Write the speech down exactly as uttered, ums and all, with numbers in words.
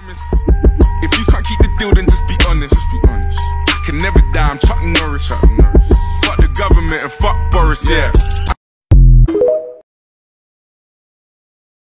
If you can't keep the deal, then just be honest. I can never die, I'm Chuck Norris. Fuck the government and fuck Boris, yeah.